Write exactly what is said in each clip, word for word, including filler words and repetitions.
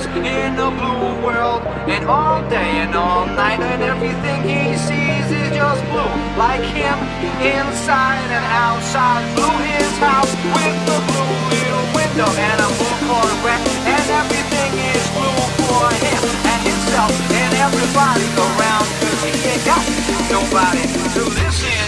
lives in a blue world, and all day and all night, and everything he sees is just blue. Like him, inside and outside. Blue his house with the blue little window and a blue Corvette, and everything is blue for him and himself and everybody around, 'cause he ain't got nobody to listen.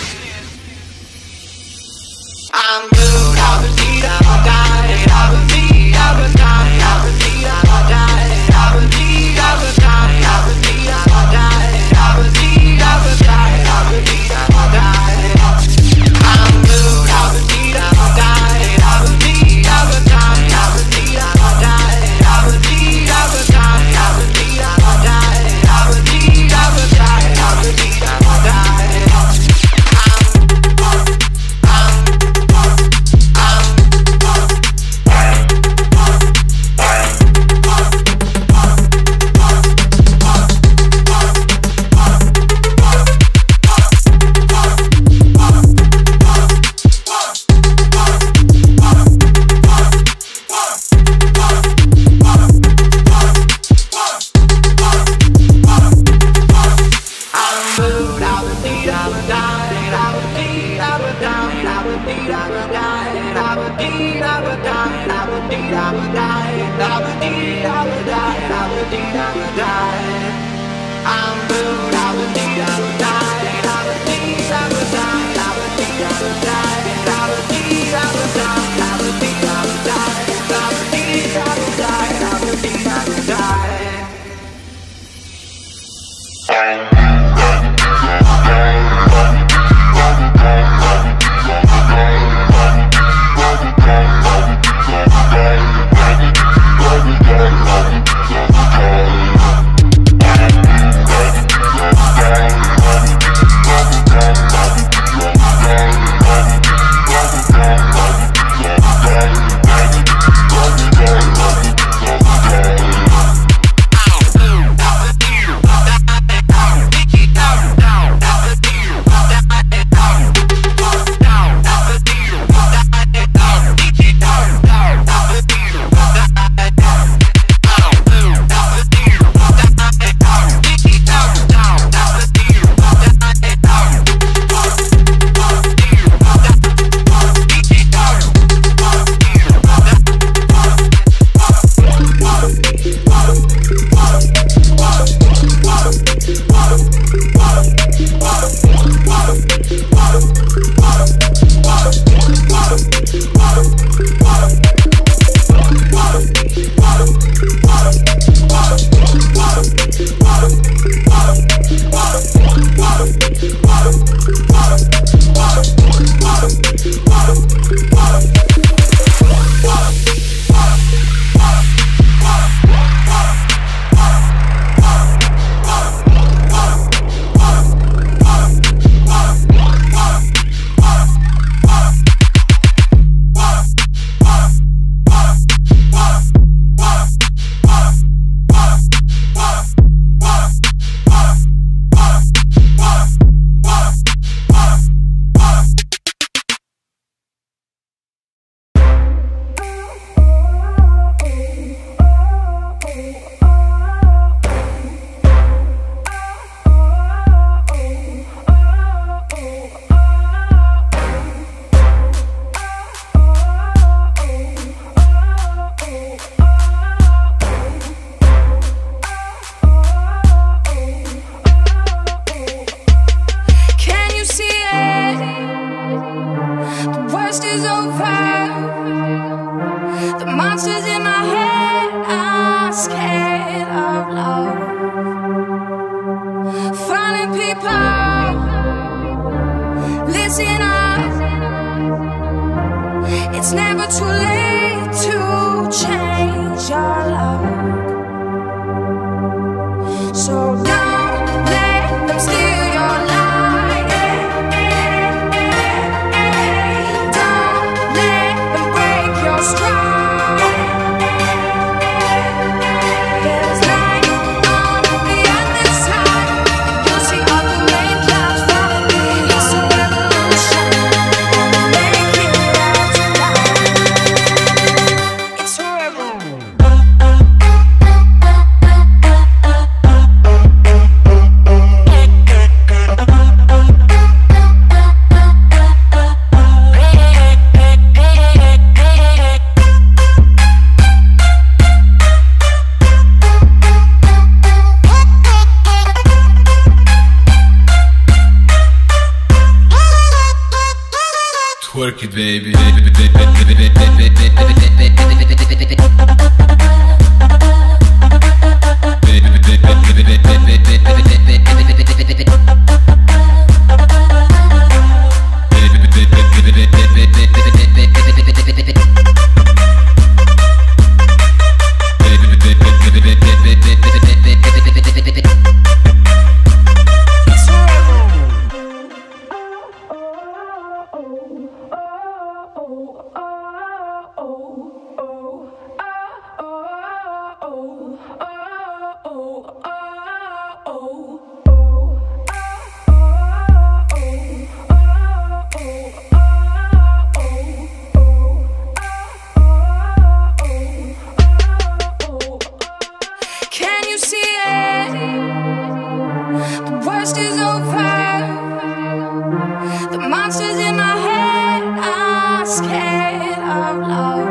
I'm blue, I would need, I would die, I would need, I would die, I would need, I would die, I would need, I would die, I would need, I would die, I would need, I would die, I would need, I would die. I'm blue, I would need, I would die, I would need, I would die, I would need, I would die, I would need, I would die, I would need, I would die, I would need, I would die, I would need, I would die. It's never too late to change your love. So don't let them steal your light. Don't let them break your stride. There's light on the other side. You'll see all the rain clouds falling. It's a revolution. Make it right tonight. It's a revolution. work it, baby. Can you see it? The worst is over. The monsters in my head are scared of love.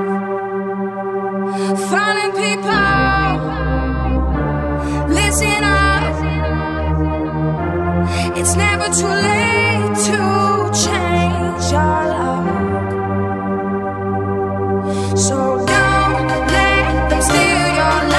Finding people, listen up. It's never too late to change your love. So don't let them steal your life.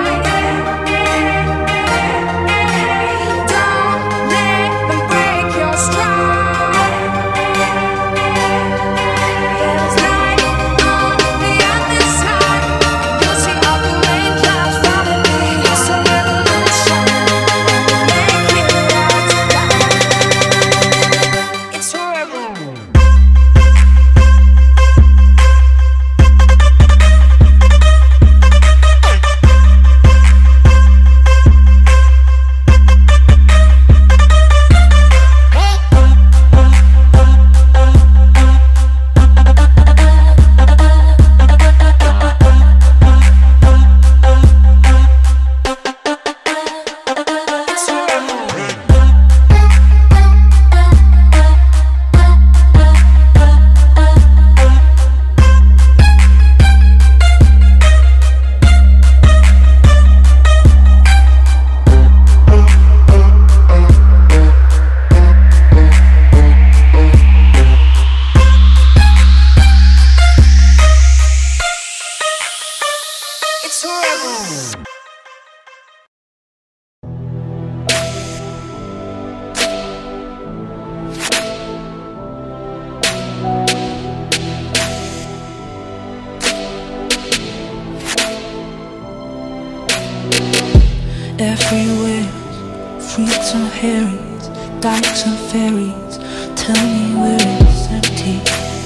Everywhere, freaks and herrings, dykes and fairies, tell me where it's empty.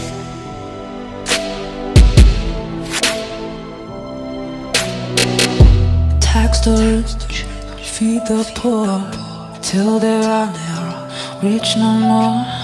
Tax the rich, feed the poor, till there are never rich no more.